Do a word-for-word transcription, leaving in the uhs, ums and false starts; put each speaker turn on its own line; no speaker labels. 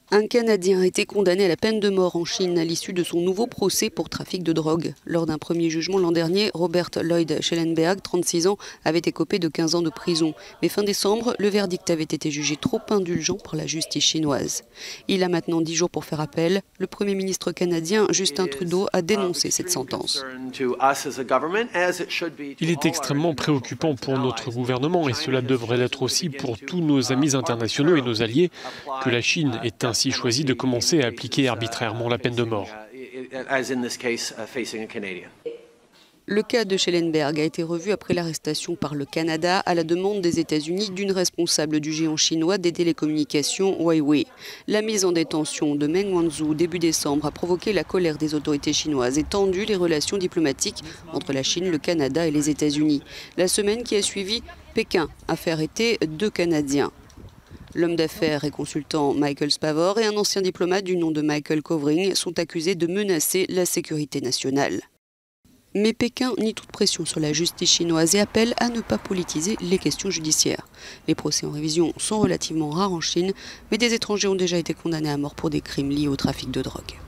Un Canadien a été condamné à la peine de mort en Chine à l'issue de son nouveau procès pour trafic de drogue. Lors d'un premier jugement l'an dernier, Robert Lloyd Schellenberg, trente-six ans, avait écopé de quinze ans de prison. Mais fin décembre, le verdict avait été jugé trop indulgent par la justice chinoise. Il a maintenant dix jours pour faire appel. Le Premier ministre canadien Justin Trudeau a dénoncé cette sentence.
Il est extrêmement préoccupant pour notre gouvernement et cela devrait l'être aussi pour tous nos amis internationaux et nos alliés que la Chine est ainsi choisi de commencer à appliquer arbitrairement la peine de mort.
Le cas de Schellenberg a été revu après l'arrestation par le Canada à la demande des États-Unis d'une responsable du géant chinois des télécommunications Huawei. La mise en détention de Meng Wanzhou début décembre a provoqué la colère des autorités chinoises et tendu les relations diplomatiques entre la Chine, le Canada et les États-Unis. La semaine qui a suivi, Pékin a fait arrêter deux Canadiens. L'homme d'affaires et consultant Michael Spavor et un ancien diplomate du nom de Michael Kovring sont accusés de menacer la sécurité nationale. Mais Pékin nie toute pression sur la justice chinoise et appelle à ne pas politiser les questions judiciaires. Les procès en révision sont relativement rares en Chine, mais des étrangers ont déjà été condamnés à mort pour des crimes liés au trafic de drogue.